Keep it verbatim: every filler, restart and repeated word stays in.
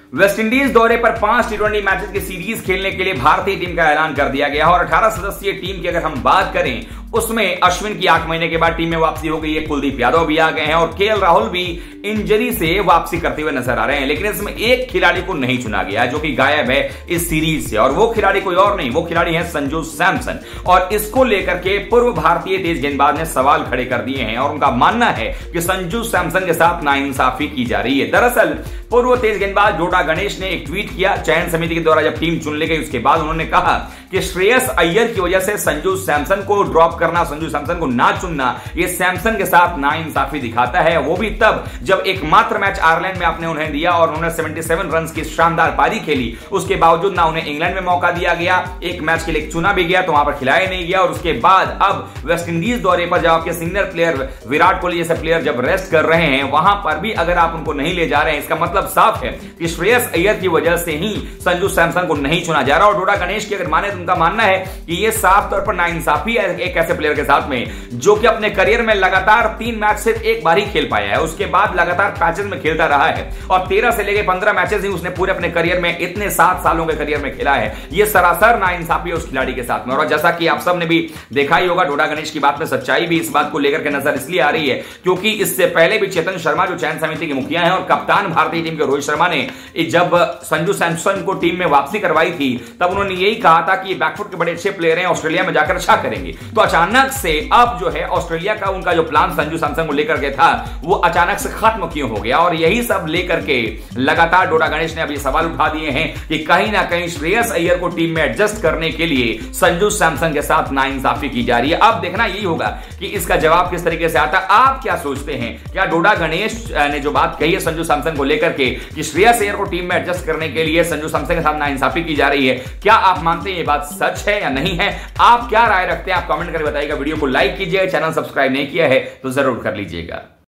West Indies दौरे पर पांच टी ट्वेंटी मैचेस की सीरीज खेलने के लिए भारतीय टीम का ऐलान कर दिया गया और अठारह सदस्यीय टीम की अगर हम बात करें उसमें अश्विन की आठ महीने के बाद टीम में वापसी हो गई है, कुलदीप यादव भी आ गए हैं और केएल राहुल भी इंजरी से वापसी करते हुए नजर आ रहे हैं। लेकिन इसमें एक खिलाड़ी को नहीं चुना गया जो कि गायब है इस सीरीज से, और वो खिलाड़ी कोई और नहीं, वो खिलाड़ी है संजू सैमसन। और इसको लेकर के पूर्व भारतीय तेज गेंदबाज ने सवाल खड़े कर दिए हैं और उनका मानना है कि संजू सैमसन के साथ नाइंसाफी की जा रही है। दरअसल पूर्व तेज गेंदबाज डोडा गणेश ने एक ट्वीट किया चयन समिति के द्वारा जब टीम चुन ली गई उसके बाद उन्होंने कहा कि श्रेयस अय्यर की वजह से संजू सैमसन को ड्रॉप करना, संजू सैमसन को ना चुनना, यह सैमसन के साथ नाइंसाफी दिखाता है। वो भी तब जब एकमात्र मैच आयरलैंड में आपने उन्हें दिया और उन्होंने सतहत्तर रन की शानदार पारी खेली, उसके बावजूद ना उन्हें इंग्लैंड में मौका दिया गया, एक मैच के लिए चुना भी गया तो वहां पर खिलाया नहीं गया। और उसके बाद अब वेस्टइंडीज दौरे पर जब आपके सीनियर प्लेयर विराट कोहली जैसे प्लेयर जब रेस्ट कर रहे हैं वहां पर भी अगर आप उनको नहीं ले जा रहे हैं, इसका मतलब साफ है कि श्रेयस अय्यर की वजह से ही संजू सैमसन को नहीं चुना जा रहा। और डोडा गणेश की अगर माने तो उनका मानना है कि यह साफ तौर पर नाइंसाफी है एक ऐसे प्लेयर के साथ में जो कि अपने करियर में लगातार तीन मैच सिर्फ एक बार ही खेल पाया है, उसके बाद लगातार पैचेस में खेलता रहा है और तेरह से लेकर पंद्रह मैचेस ही उसने पूरे अपने करियर में, इतने सात सालों के करियर में खेला है। यह सरासर नाइंसाफी है उस खिलाड़ी के साथ में। और जैसा कि आप सब ने भी देखा ही होगा, डोडा गणेश की बात में सच्चाई भी इस बात को लेकर के नजर इसलिए आ रही है क्योंकि इससे पहले भी चेतन शर्मा जो चयन समिति के मुखिया हैं और कप्तान भारतीय टीम के रोहित शर्मा ने जब संजू सैमसन को टीम में वापसी करवाई थी तब उन्होंने यही कहा था कि बैकफुट के बड़े अच्छे प्लेयर हैं, ऑस्ट्रेलिया में जाकर अच्छा करेंगे। तो अचानक से अब जो है ऑस्ट्रेलिया का उनका जो प्लान संजू सैमसन को लेकर के था वो अचानक से खत्म क्यों हो गया। और यही सब लेकर के लगातार डोडा गणेश ने अभी सवाल उठा दिए हैं कि कहीं ना कहीं श्रेयस अय्यर को टीम में एडजस्ट करने के लिए संजू सैमसन के साथ नाइंसाफी की जा रही है। अब देखना यही होगा कि इसका जवाब किस तरीके से आता है। आप क्या सोचते हैं, क्या डोडा गणेश ने जो बात कही है संजू सैमसन को लेकर के कि श्रेयस अय्यर को टीम में एडजस्ट करने के लिए संजू सैमसन के साथ नाइंसाफी की जा रही है, क्या आप मानते हैं ये बात सच है या नहीं है? आप क्या राय रखते हैं आप कमेंट करके बताइएगा। वीडियो को लाइक कीजिए, चैनल सब्सक्राइब नहीं किया है तो जरूर कर लीजिएगा।